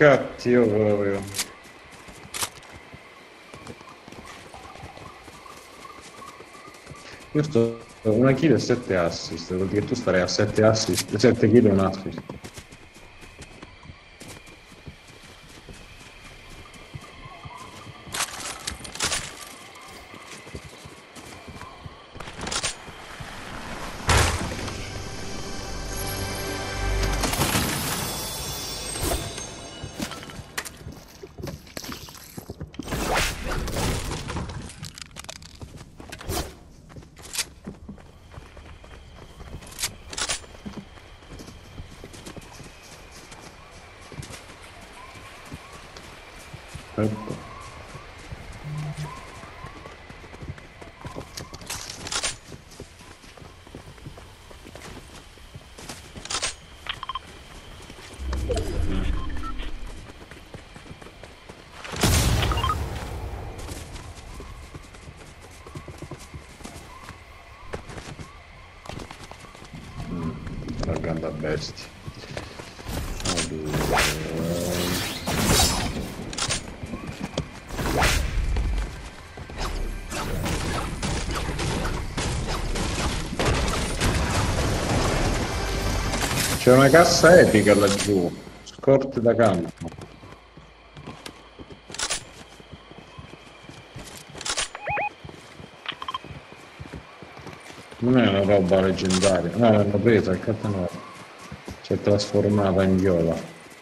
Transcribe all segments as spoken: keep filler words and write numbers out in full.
cattivo proprio. Io sto una kill e sette assist, vuol dire che tu starei a sette assist, sette kill e un assist. Ecco. La grande bestia. C'è una cassa epica laggiù, scorte da campo. Non è una roba leggendaria, no, l'hanno presa, il catanova. Si è trasformata in viola.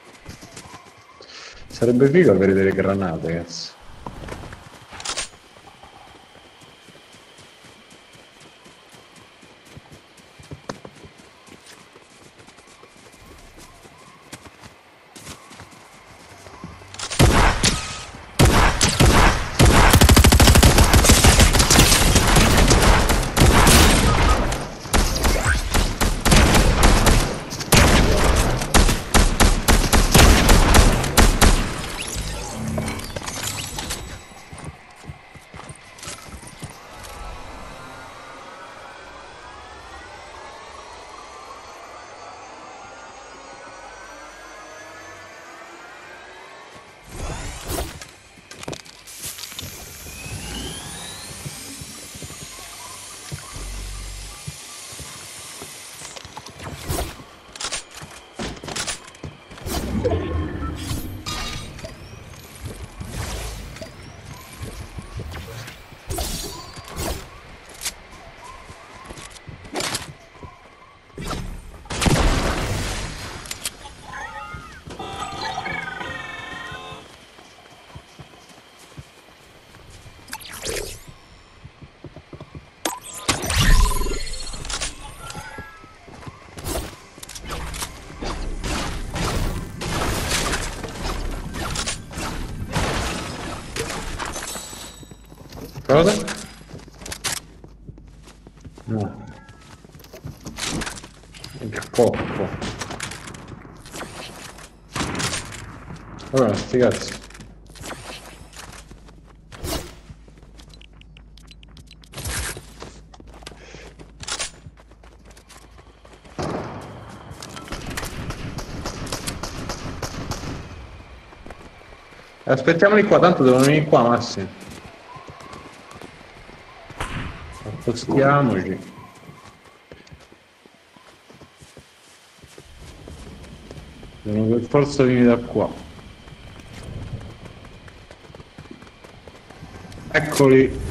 Sarebbe figo avere delle granate, cazzo. Cosa? No. Che coppo. Allora, sti cazzi. Aspettiamoli qua, tanto devono venire qua, Massi. Spostiamoci. Devono per forza venire da qua. Eccoli.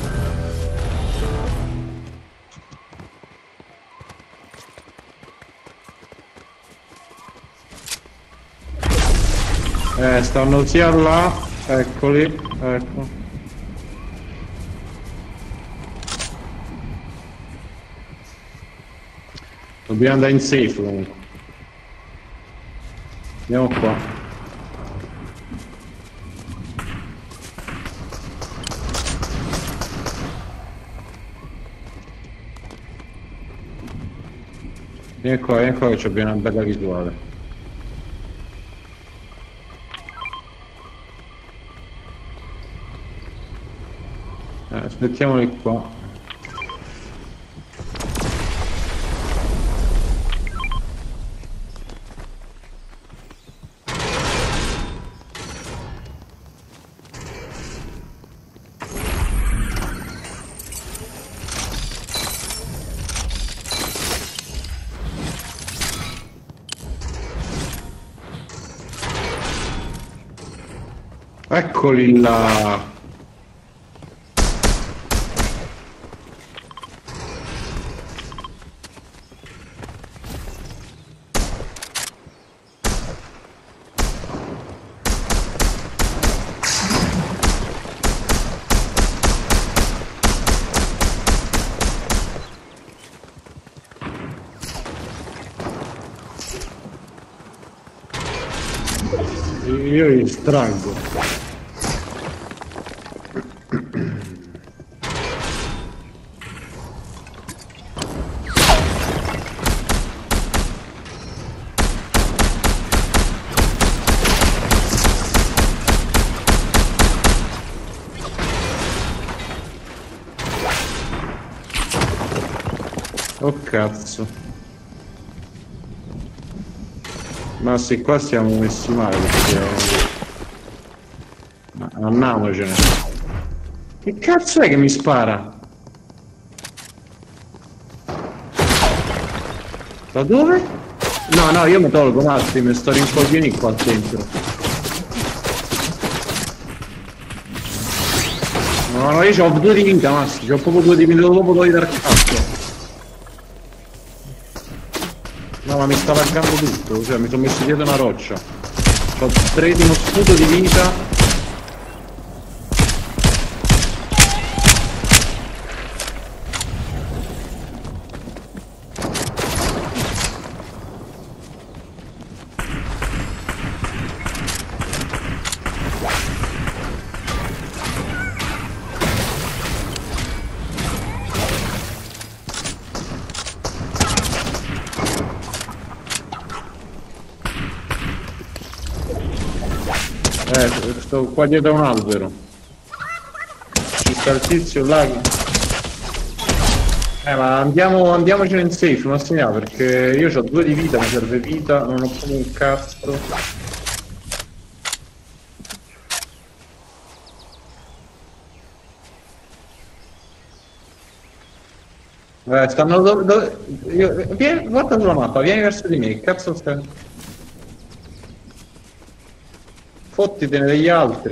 Eh, stanno sia là, eccoli, ecco. Dobbiamo andare in safe comunque. Andiamo qua. Vieni qua, vieni qua che abbiamo una bella visuale. Eh, aspettiamoli qua. Eccoli là. Io li straggo. Oh cazzo. Ma sì, qua siamo messi male perché... Ma andiamocene. Che cazzo è che mi spara? Da dove? No, no, io mi tolgo un attimo, sto rincoglionì qua dentro. No, no, io ho due di vita, Massi, ho proprio due di vita, dopo do dal cazzo. No, ma mi sta laggando tutto, cioè mi sono messo dietro una roccia. Ho tre di uno scudo di vita. Eh, sto qua dietro a un albero. Ci sta il tizio là. Eh, ma andiamo, andiamocene in safe, non segniamo, perché io ho due di vita, mi serve vita, non ho proprio un cazzo. Eh, stanno dove... dove io, vieni, guarda sulla mappa, vieni verso di me, che cazzo stai? Fottitene degli altri.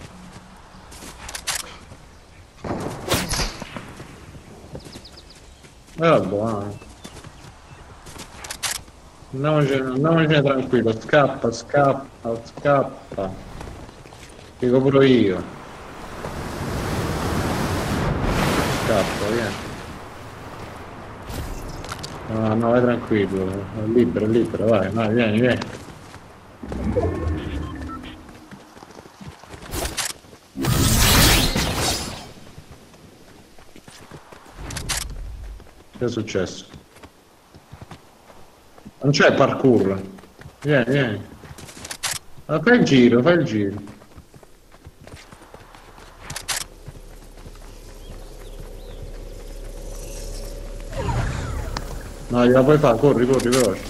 Era buono. Andiamocene, andiamocene tranquillo, scappa, scappa, scappa. Dico pure io. Scappa, vieni. No, no, vai tranquillo, è libero, è libero, vai, vai, vieni, vieni. Che è successo? Non c'è parkour. Vieni, vieni. Ma fai il giro, fai il giro. No, gliela puoi fare, corri, corri, veloce.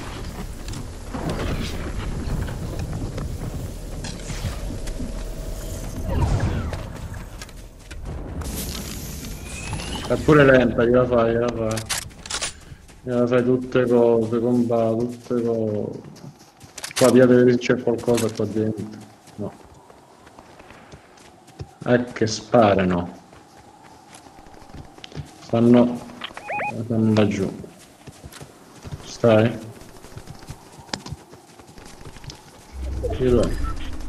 È pure lenta, gliela fai, gliela fai. Gliela fai tutte cose, comba, tutte cose. Qua via deve c'è qualcosa qua dentro. No. Eh che sparano. Stanno... Stanno laggiù. Stai? Chi lo è?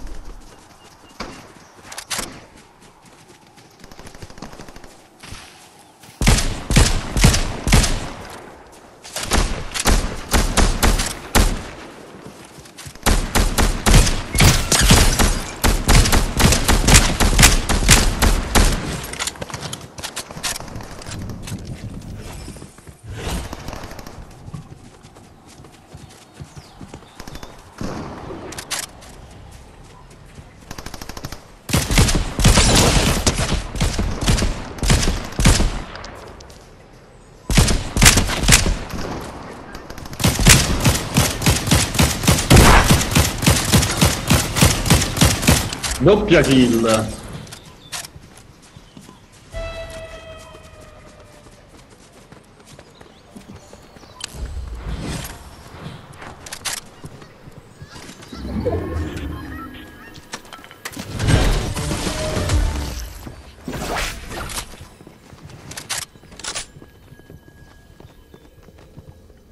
Doppia kill.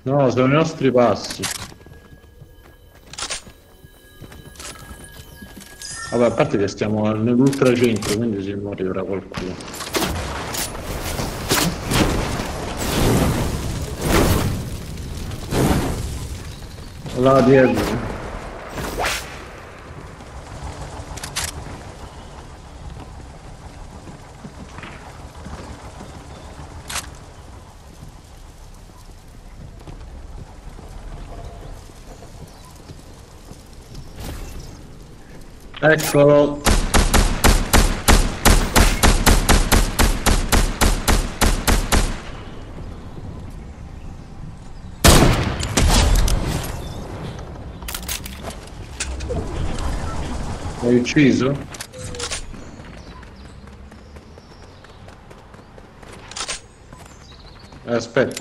No, sono i nostri passi. Vabbè, a parte che stiamo nell'ultracentro, quindi si morirà qualcuno. Là dietro. Eccolo. L'hai ucciso? Eh, aspetta.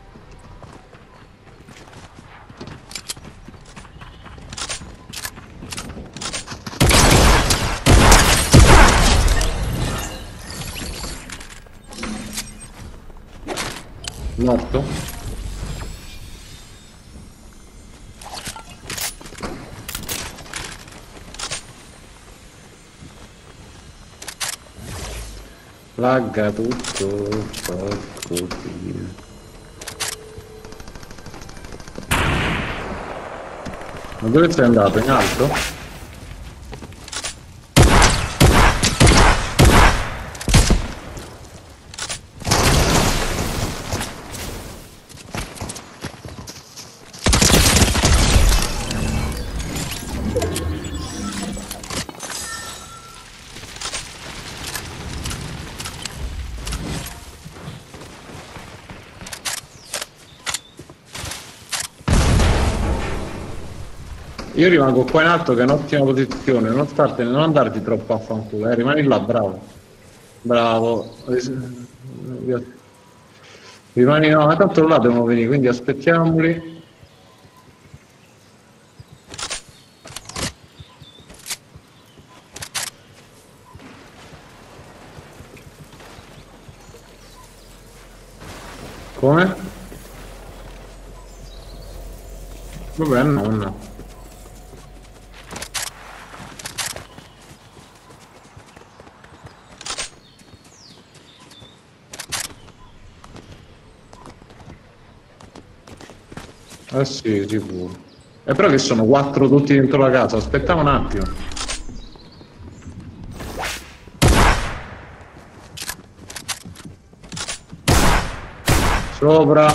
Morto? Lagga tutto, porco Dio. Ma dove sei andato? In alto? Io rimango qua in alto che è un'ottima posizione, non startene, non andarti troppo a fanculo, eh, rimani là, bravo. Bravo. Rimani no, ma tanto là devono venire, quindi aspettiamoli. Come? Vabbè, no, no. Eh sì, sicuro. E però che sono quattro tutti dentro la casa, aspettiamo un attimo. Sopra.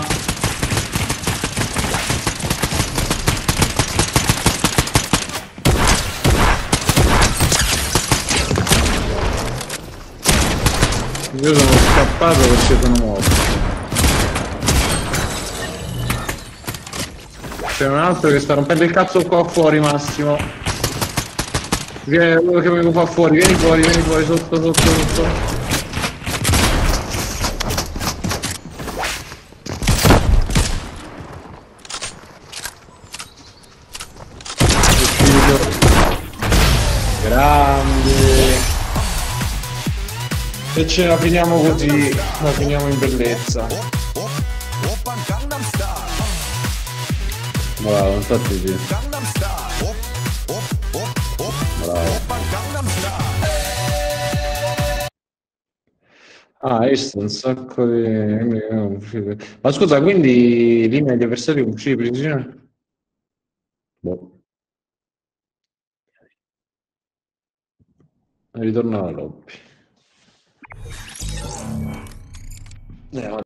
Io sono scappato perché sono morto. C'è un altro che sta rompendo il cazzo qua fuori, Massimo. Vieni, quello che vengo qua fuori, vieni fuori, vieni fuori, sotto, sotto, sotto. Ucciso. Grande. E ce la finiamo così, la finiamo in bellezza. Bravo, infatti sì. Bravo. Ah, hai visto un sacco di... Ma scusa, quindi linea di avversari con fucili di precisione? Boh. Ritorno alla lobby. Eh,